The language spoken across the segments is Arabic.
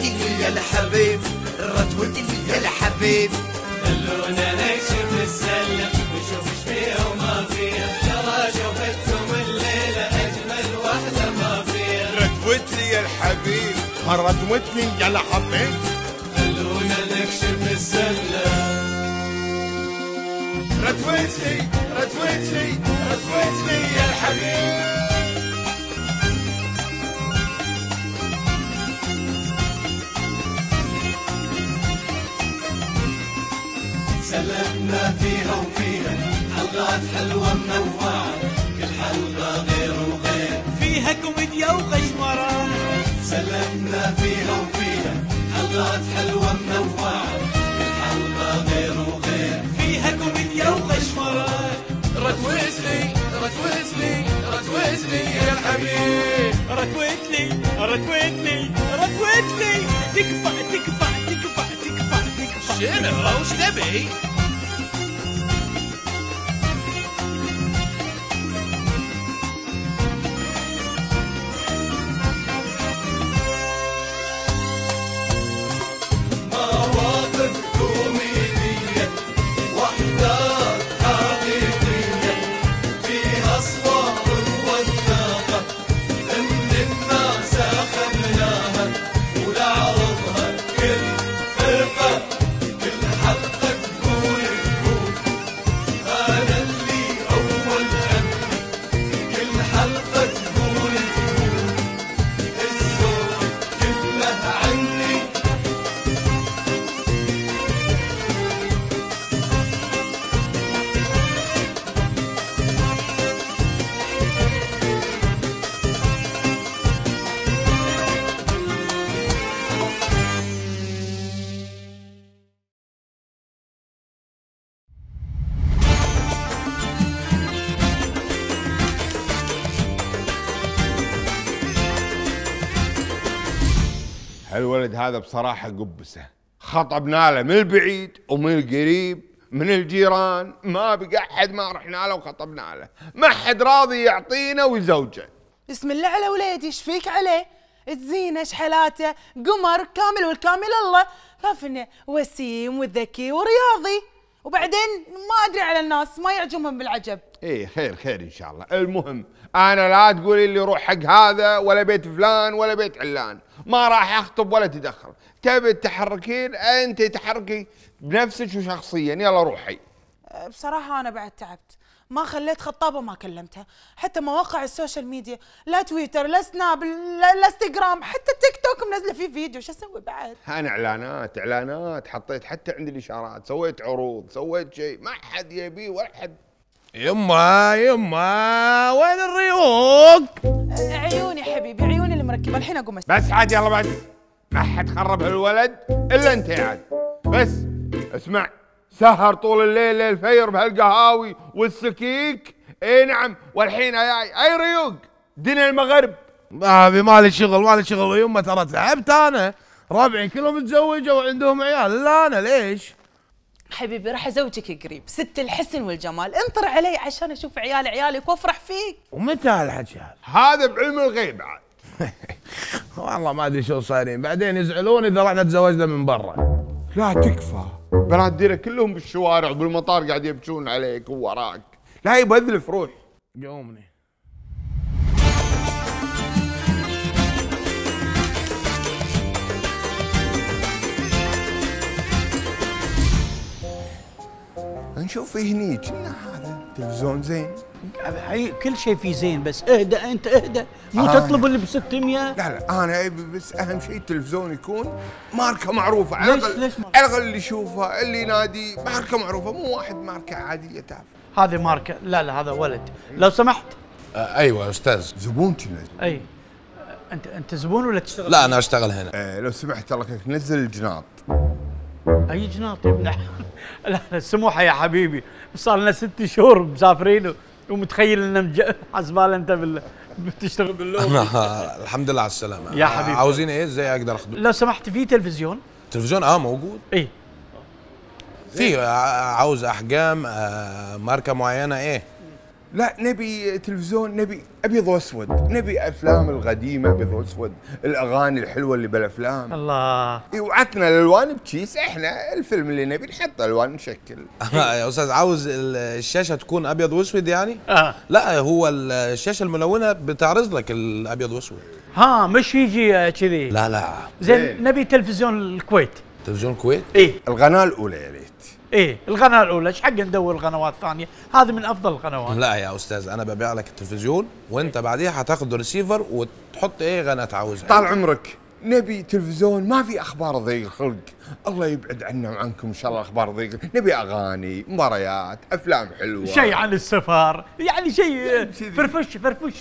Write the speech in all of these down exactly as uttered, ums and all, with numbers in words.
رتوتلي يا الحبيب، رتوتلي يا الحبيب. خلونا نكشف السلة نشوف ايش فيها وما فيها، ترى شوفتكم الليلة أجمل وحدة ما فيها. رتوتلي يا الحبيب، رتوتلي يا الحبيب. خلونا نكشف السلة. رتوتلي رتوتلي رتوتلي يا الحبيب. سلمنا فيها وفيها حلقات حلوة منوعة، كل حلقة غير وغير فيها كوميديا وغشمرة. سلمنا فيها وفيها حلقات حلوة منوعة، كل حلقة غير وغير فيها كوميديا وغشمرة. رتوتلي رتوتلي رتوتلي يا الحبيب. رتوتلي رتوتلي رتوتلي تكفى تكفى تكفى تكفى تكفى. شنو؟ وش تبي؟ مواقف كوميدية وحدات حقيقية، فيها صور وثاقة من الناس أخذناها ولعرضها كل فرقة، كل حلقة تقول تقول أنا اللي أول عني، كل حلقة تقول تقول الزود كله عني. هالولد هذا بصراحة قبسة، خطبنا له من البعيد ومن القريب، من الجيران، ما بقى أحد ما رحنا له وخطبنا له، ما حد راضي يعطينا ويزوجه. بسم الله على ولادي، ايش فيك عليه؟ الزينة شحلاته قمر كامل والكامل الله، لافنه وسيم وذكي ورياضي، وبعدين ما ادري على الناس ما يعجبهم بالعجب. ايه خير خير ان شاء الله. المهم انا لا تقولي لي روح حق هذا ولا بيت فلان ولا بيت علان، ما راح اخطب ولا تدخل. تبي تحركين انت تحركي بنفسك وشخصيا، يلا روحي. بصراحة أنا بعد تعبت، ما خليت خطابة ما كلمتها، حتى مواقع السوشيال ميديا لا تويتر لا سناب لا, لا انستغرام، حتى تيك توك منزلة فيه فيديو، شو أسوي بعد؟ انا اعلانات اعلانات حطيت حتى عند الاشارات، سويت عروض، سويت شيء ما حد يبيه ولا حد. يما يما وين الريوق؟ عيوني حبيبي، عيوني اللي مركبة، الحين أقوم أشتغل. بس عاد يلا بس، ما حد خرب هالولد الا انت عاد. بس اسمع، سهر طول الليل ليل فير بهالقهاوي والسكيك. اي نعم، والحين اي اي ريوق دين المغرب. ابي مالي شغل مالي شغل يما، ترى تعبت انا، ربعي كلهم متزوجوا وعندهم عيال، لا انا ليش؟ حبيبي راح ازوجك قريب، ست الحسن والجمال، انطر علي عشان اشوف عيال عيالك وافرح فيك. ومتى هالحكي هذا؟ هذا بعلم الغيب عاد. والله ما ادري شو صايرين، بعدين يزعلون اذا رحنا تزوجنا من برا. لا تكفى، بنات ديرة كلهم بالشوارع وبالمطار قاعد يبكون عليك ووراك، لا يبذلف روح. قومني. نشوف هني كنا هذا تلفزيون زين. كل شيء فيه زين، بس اهدى انت اهدى، مو آه. تطلب اللي ب ستمية. لا لا انا ابي بس اهم شيء التلفزيون يكون ماركه معروفه، على ليش الاقل ليش على الاقل اللي يشوفها اللي ينادي ماركه معروفه، مو واحد ماركه عاديه تافهه. هذه ماركة، لا لا هذا ولد، لو سمحت. آه ايوه يا استاذ. زبون كنا. اي آه، انت انت زبون ولا تشتغل؟ لا انا اشتغل هنا. آه لو سمحت الله يخليك نزل الجناط. اي جناط يا ابن لا لا سموحه يا حبيبي، صار لنا ست شهور مسافرين ومتخيل ان مج... حسبال انت بال... بتشتغل باللوم. الحمد لله على السلامه يا حبيبي. عاوزين ايه؟ ازاي اقدر اخدم؟ لو سمحت في تلفزيون؟ تلفزيون اه موجود. اي في عاوز احجام آه ماركه معينه ايه؟ لا نبي تلفزيون، نبي ابيض واسود، نبي افلام القديمه ابيض واسود، الاغاني الحلوه اللي بالافلام. الله. إي، وعطنا الالوان بكيس، احنا الفيلم اللي نبي نحط الوان نشكل. يا استاذ عاوز ال- الشاشه تكون ابيض واسود يعني؟ آه. لا هو ال- الشاشه الملونه بتعرض لك الابيض واسود. ها مش يجي آه، كذي. لا لا زين نبي تلفزيون الكويت. تلفزيون الكويت؟ ايه القناه الاولى يا ريت. ايه القناه الاولى، ايش حق ندور قنوات ثانيه؟ هذه من افضل القنوات. لا يا استاذ انا ببيع لك التلفزيون وانت بعديها هتاخد ريسيفر وتحط ايه قناه عاوزها. طال عمرك، نبي تلفزيون ما في اخبار ضيق الخلق، الله يبعد عنا وعنكم ان شاء الله اخبار ضيق، نبي اغاني، مباريات، افلام حلوه، شيء عن السفر، يعني شيء فرفش فرفش.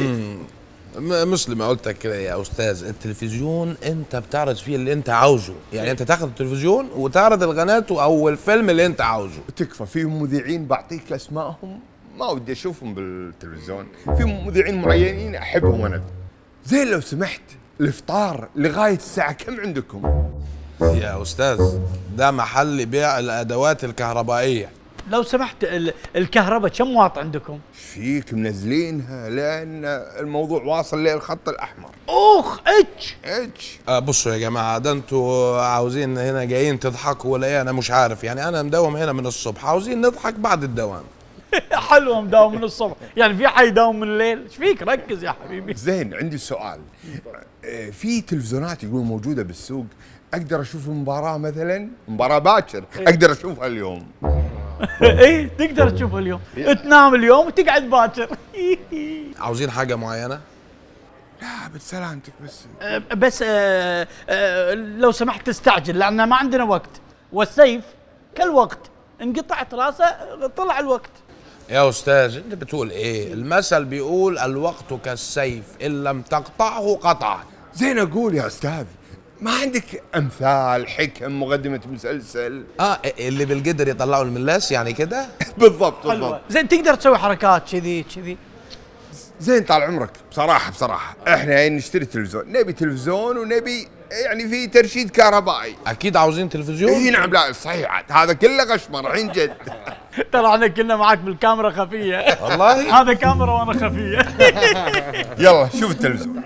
م- مثل ما قلت لك كده يا استاذ، التلفزيون انت بتعرض فيه اللي انت عاوزه، يعني انت تاخد التلفزيون وتعرض القناه او الفيلم اللي انت عاوزه. تكفى. في مذيعين بعطيك اسمائهم ما ودي اشوفهم بالتلفزيون، في مذيعين معينين احبهم انا. زين لو سمحت، الافطار لغايه الساعه كم عندكم؟ يا استاذ ده محل بيع الادوات الكهربائيه. لو سمحت ال- الكهرباء كم واط عندكم؟ فيك منزلينها لان الموضوع واصل للخط الاحمر. اخ اتش. اتش. آه بصوا يا جماعه، ده انتوا عاوزين هنا جايين تضحكوا ولا ايه؟ انا مش عارف، يعني انا مداوم هنا من الصبح، عاوزين نضحك بعد الدوام. حلوه مداوم من الصبح، يعني في حي يداوم من الليل؟ ايش فيك؟ ركز يا حبيبي. زين عندي سؤال، آه، في تلفزيونات يقول موجوده بالسوق، اقدر اشوف المباراه مثلا، مباراه باكر اقدر اشوفها اليوم. ايه تقدر تشوفه اليوم، تنام اليوم وتقعد باكر. عاوزين حاجه معينه؟ لا بسلامتك بس. أه، بس أه أه لو سمحت تستعجل لان ما عندنا وقت، والسيف كالوقت انقطعت راسه طلع الوقت. يا استاذ انت بتقول ايه؟ المثل بيقول الوقت كالسيف ان لم تقطعه قطع. زين اقول يا استاذ، ما عندك امثال، حكم، مقدمه مسلسل؟ اه اللي بالقدر يطلعوا الملاس يعني كده. بالضبط حلوة. بالضبط. زين تقدر تسوي حركات كذي كذي. زين طال عمرك، بصراحه بصراحه احنا نشتري تلفزيون، نبي تلفزيون ونبي يعني في ترشيد كهربائي. اكيد عاوزين تلفزيون. اي نعم، لا صحيح هذا كله غشمر عن جد. ترى احنا كنا معك بالكاميرا خفيه. والله هذا كاميرا وانا خفيه. يلا شوف التلفزيون.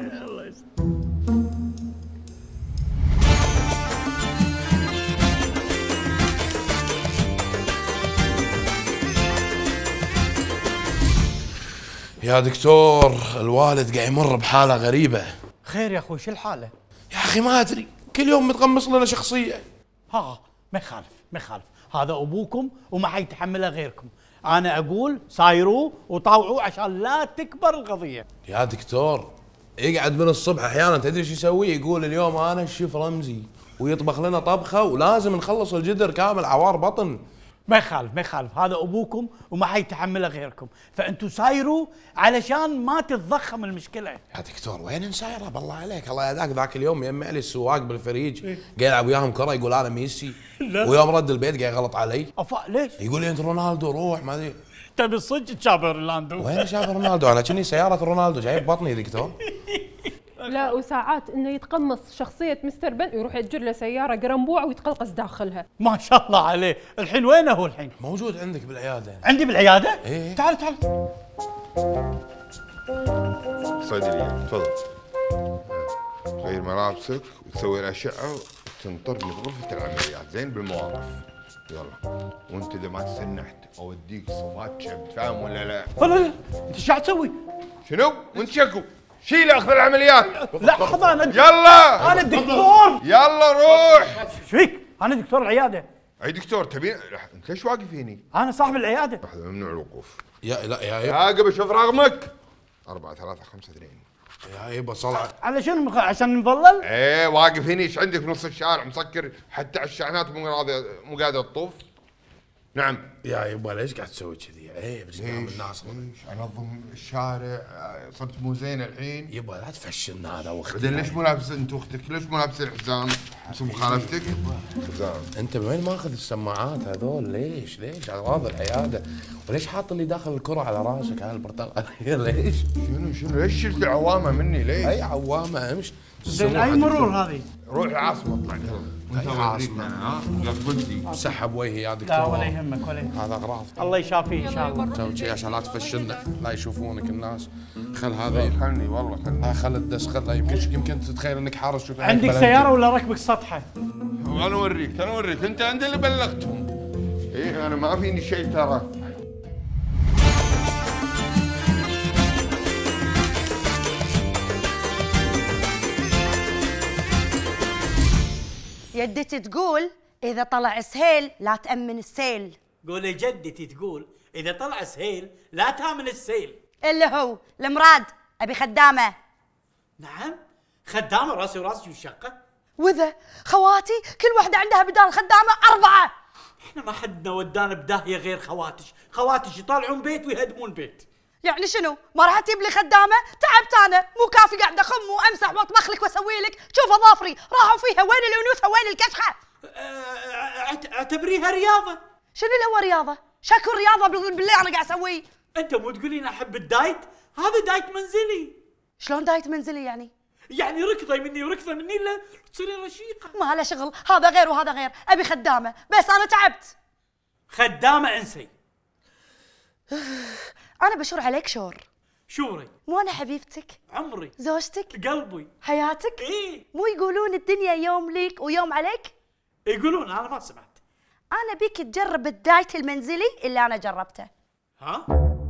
يا دكتور الوالد قاعد يمر بحاله غريبه. خير يا اخوي، شو الحاله؟ يا اخي ما ادري، كل يوم متقمص لنا شخصيه. ها ما يخالف ما يخالف، هذا ابوكم وما حيتحملها غيركم. انا اقول سايروه وطاوعوه عشان لا تكبر القضيه. يا دكتور يقعد من الصبح احيانا تدري ايش يسوي؟ يقول اليوم انا الشيف رمزي ويطبخ لنا طبخه ولازم نخلص الجدر كامل عوار بطن. ما يخالف ما يخالف، هذا ابوكم وما حيتحملها غيركم، فانتوا سايروا علشان ما تتضخم المشكله. يا دكتور وين نسايره بالله عليك؟ الله يهداك ذاك اليوم يمع لي السواق بالفريج قاعد يلعب وياهم كره يقول انا ميسي، ويوم رد البيت قاعد يغلط علي افا ليش؟ يقول لي انت رونالدو روح ما ادري. تبي الصدق تشابه رونالدو؟ وين شاف رونالدو؟ انا كني سياره رونالدو جايب بطني دكتور. لا وساعات انه يتقمص شخصيه مستر بن ويروح يأجر له سياره قرنبوع ويتقلقص داخلها. ما شاء الله عليه. الحين وينه هو الحين؟ موجود عندك بالعياده. عندي بالعياده؟ إيه. تعال تعال. صيدليه تفضل. تغير ملابسك وتسوي الاشعه وتنطرني بغرفه العمليات زين بالمواقف. يلا وانت اذا ما تسنحت اوديك صفات شب، فاهم ولا لا؟ لا لا لا، انت ايش قاعد تسوي؟ شنو؟ وانت شكو؟ شيل اخذ العمليات. لحظه انا يلا انا الدكتور. يلا روح. ايش فيك؟ انا دكتور العياده. اي دكتور تبين؟ انت ليش واقف هني؟ انا صاحب العياده. لحظه ممنوع الوقوف. يا لا يا يبا عاقب اشوف رقمك. أربعة ثلاثة خمسة اثنين. يا يبا صلع. على شنو مخ... عشان نظلل؟ ايه واقف هني، ايش عندك بنص الشارع مسكر حتى على الشحنات مو راضي مو قادر تطوف؟ نعم. يا يبا ليش قاعد تسوي كذي؟ عيب قدام الناس. ليش انظم الشارع؟ صرت مو زين الحين. يبا لا تفشلنا هذا واختي. بعدين ليش مو لابس انت واختك؟ ليش مو لابس الحزام؟ بس مخالفتك؟ حزام. انت من وين ماخذ السماعات هذول؟ ليش ليش اغراض العياده؟ وليش حاط اللي داخل الكره على راسك هاي البرتقاليه ليش؟ شنو شنو ليش شلت العوامه مني ليش؟ اي عوامه امش. زين اي مرور هذه؟ روح العاصمه اطلع وانت عاصمة. ها لا تبدي سحب وجهي يا دكتور. لا ولا يهمك ولا يهمك. هذا اغراض. الله يشافيه ان شاء الله. سوي شيء عشان لا تفشلنا، لا يشوفونك الناس. خل هذا خلني والله خلني. ها خل الدس خلها، يمكن يمكن تتخيل انك حارس. شوف عندك سياره ولا ركبك سطحه؟ انا اوريك انا اوريك انت انت اللي بلغتهم. ايه انا ما فيني شيء ترى. جدتي تقول إذا طلع سهيل لا تأمن السيل. قولي جدتي تقول إذا طلع سهيل لا تامن السيل. اللي هو المراد أبي خدامة. نعم خدامة راسي وراسي والشقة. وذا خواتي كل واحدة عندها بدال خدامة أربعة. احنا ما حدنا ودانا بداهية غير خواتش، خواتش يطالعون بيت ويهدمون بيت. يعني شنو؟ ما راح تجيب لي خدامة؟ تعبت أنا، مو كافي قاعدة أخم وأمسح وأطبخ لك وأسوي لك، شوف أظافري راحوا فيها، وين الأنوثة وين الكشخة؟ اعتبريها رياضة. شنو اللي هو رياضة؟ شكو رياضة باللي أنا قاعد أسويه؟ أنت مو تقولين أحب الدايت؟ هذا دايت منزلي. شلون دايت منزلي يعني؟ يعني ركضي مني وركضي مني لا تصيرين رشيقة. ما له شغل، هذا غير وهذا غير، أبي خدامة، بس أنا تعبت. خدامة انسي. أنا بشور عليك شور. شوري. مو أنا حبيبتك؟ عمري. زوجتك؟ قلبي. حياتك؟ إيه. مو يقولون الدنيا يوم ليك ويوم عليك؟ يقولون أنا ما سمعت. أنا بيك تجرب الدايت المنزلي اللي أنا جربته. ها؟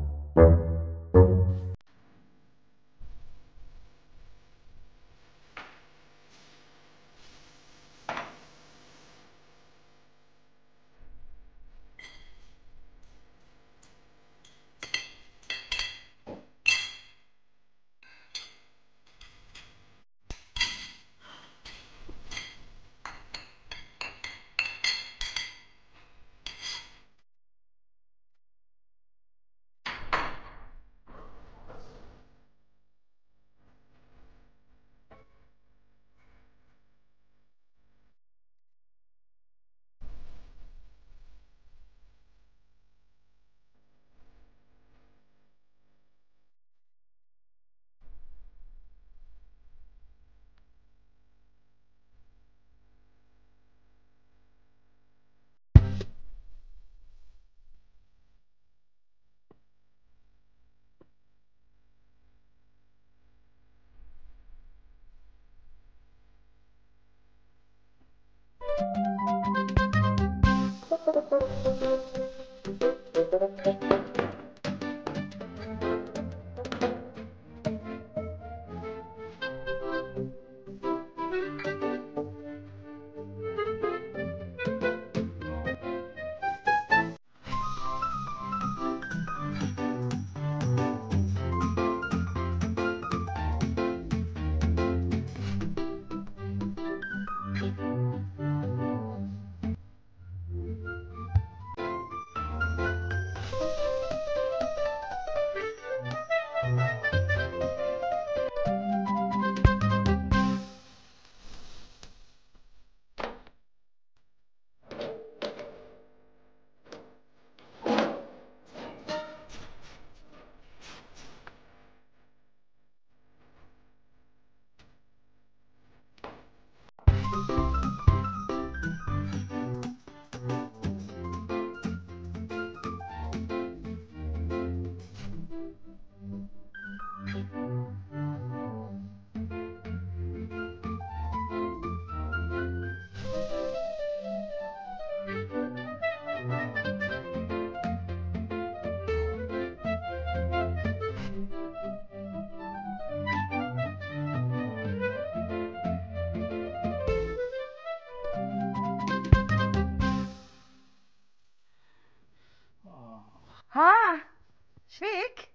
ها ايش فيك؟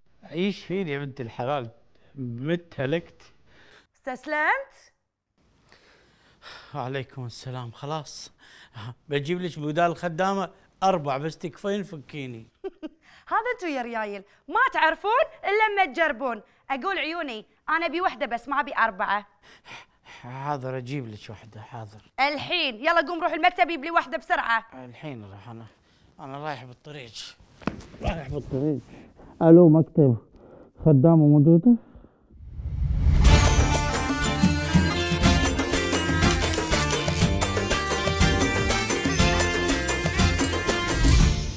عيش فيني يا بنت الحلال، مت هلكت. استسلمت؟ وعليكم السلام. خلاص بجيب لك بدال الخدامة أربع بس تكفين فكيني. هذا انتو يا ريايل ما تعرفون الا لما تجربون. اقول عيوني انا ابي وحده بس ما ابي اربعه. حاضر اجيب لك وحده. حاضر الحين. يلا قوم روح المكتب جيب لي وحده بسرعه. الحين راح. انا انا رايح بالطريق رايح بالطريق. الو مكتب، خدامه موجوده؟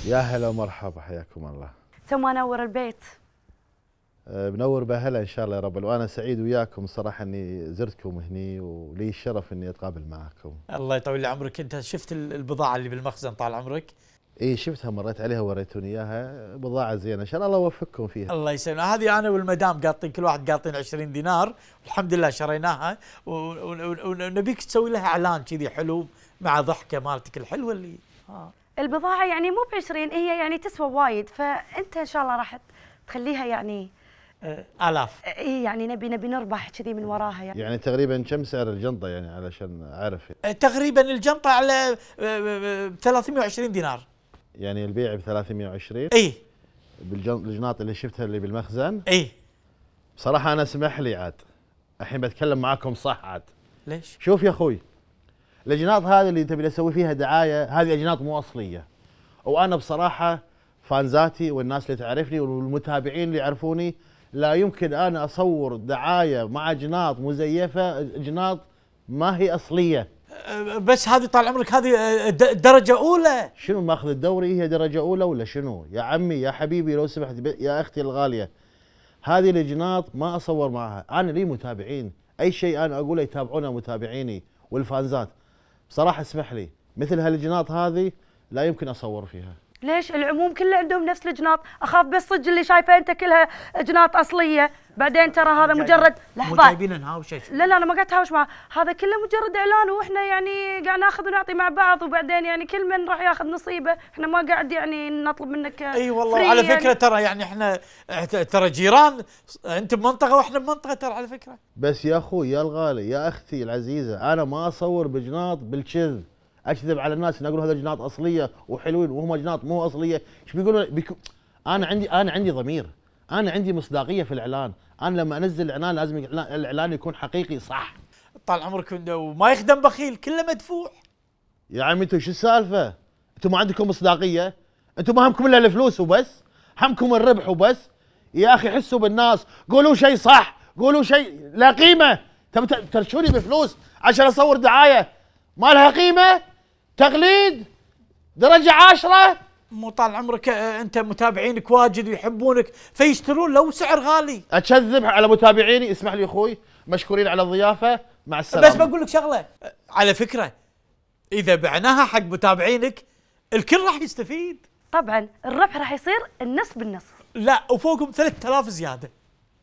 يا هلا ومرحبا، حياكم الله. ثم انور البيت. أه بنور بهلا ان شاء الله يا رب، وانا سعيد وياكم صراحه اني زرتكم هني ولي الشرف اني اتقابل معكم. الله يطول لي عمرك. انت شفت البضاعه اللي بالمخزن طال عمرك؟ اي شفتها، مريت عليها ووريتوني اياها، بضاعه زينه ان شاء الله يوفقكم فيها. الله يسلمك. هذه انا والمدام قاطين كل واحد قاطين عشرين دينار، والحمد لله شريناها، ونبيك تسوي لها اعلان كذي حلو مع ضحكه مالتك الحلوه اللي ها. البضاعه يعني مو ب عشرين، هي يعني تسوى وايد، فانت ان شاء الله راح تخليها يعني آلاف. اي يعني نبي نبي نربح كذي من وراها يعني. يعني تقريبا كم سعر الجنطه يعني علشان اعرف؟ تقريبا الجنطه على ثلاثمئة وعشرين دينار. يعني البيع ب ثلاثمئة وعشرين؟ اي. بالجناط اللي شفتها اللي بالمخزن؟ اي. بصراحه انا اسمح لي عاد الحين بتكلم معاكم صح عاد. ليش؟ شوف يا اخوي، الاجناط هذه اللي تبي اسوي فيها دعايه، هذه اجناط مو اصليه. وانا بصراحه فانزاتي والناس اللي تعرفني والمتابعين اللي يعرفوني لا يمكن انا اصور دعايه مع اجناط مزيفه، اجناط ما هي اصليه. بس هذه طال عمرك هذه درجه اولى. شنو ماخذ الدوري هي درجه اولى ولا شنو؟ يا عمي يا حبيبي لو سمحت يا اختي الغاليه، هذه الاجناط ما اصور معها، انا لي متابعين، اي شيء انا اقوله يتابعونه متابعيني والفانزات. بصراحه اسمح لي مثل هالاجناط هذه لا يمكن اصور فيها. ليش؟ العموم كله عندهم نفس الجناط، اخاف بس صدق اللي شايفه انت كلها جناط اصليه، بعدين ترى هذا مجرد لحظه. مو جايبين نهاوش. لا لا انا ما قاعد اتهاوش معه، هذا كله مجرد اعلان واحنا يعني قاعد ناخذ ونعطي مع بعض، وبعدين يعني كل من راح ياخذ نصيبه، احنا ما قاعد يعني نطلب منك. اي والله على فكره يعني. ترى يعني احنا ترى جيران، انت بمنطقه واحنا بمنطقه ترى على فكره. بس يا اخوي يا الغالي يا اختي العزيزه، انا ما اصور بجناط بالكذب، اكذب على الناس ان اقول هذا جناط اصليه وحلوين وهم جناط مو اصليه، ايش بيقولون؟ بيكو... انا عندي انا عندي ضمير، انا عندي مصداقيه في الاعلان، انا لما انزل الاعلان لازم الاعلان يكون حقيقي صح. طال عمرك وما يخدم بخيل، كله مدفوع. يا عمي انتم شو السالفه؟ انتم ما عندكم مصداقيه؟ انتم ما همكم الا الفلوس وبس؟ همكم الربح وبس؟ يا اخي حسوا بالناس، قولوا شيء صح، قولوا شيء لا قيمه، تبي ترشوني بفلوس عشان اصور دعايه ما لها قيمه؟ تقليد درجه عاشره. مو طال عمرك انت متابعينك واجد ويحبونك فيشترون لو سعر غالي. اكذب على متابعيني؟ اسمح لي اخوي، مشكورين على الضيافه، مع السلامه. بس بقول لك شغله، على فكره اذا بعناها حق متابعينك الكل راح يستفيد. طبعا الربح راح يصير النص بالنص. لا وفوقهم ثلاثة آلاف زياده.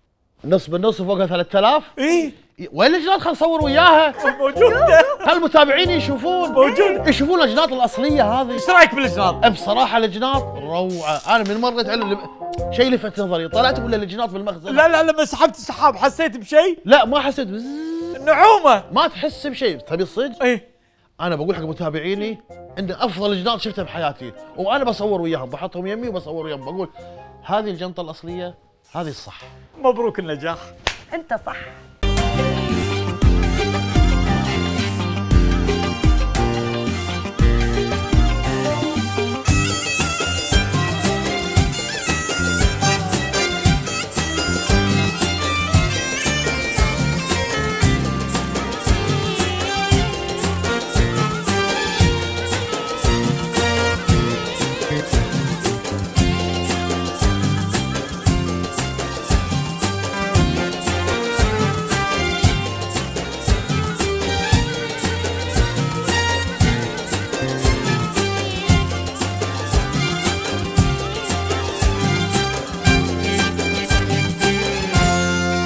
نص بالنص وفوقها ثلاثة آلاف؟ اي. وين الاجناط؟ خلينا نصور وياها. موجوده. خل المتابعين يشوفون. موجوده. يشوفون الاجناط الاصليه هذه. ايش رايك بالاجناط؟ بصراحه الاجناط روعه، انا من مريت على شيء لفت نظري، طلعت ولا الاجناط بالمخزن؟ لا لا لما سحبت السحاب حسيت بشيء؟ لا ما حسيت. نعومه. ما تحس بشيء، تبي الصدق؟ ايه. انا بقول حق متابعيني ان افضل اجناط شفتها بحياتي، وانا بصور وياهم، بحطهم يمي وبصور وياهم، بقول هذه الجنطه الاصليه، هذه الصح. مبروك النجاح. انت صح.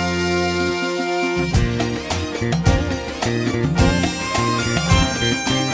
Thank you.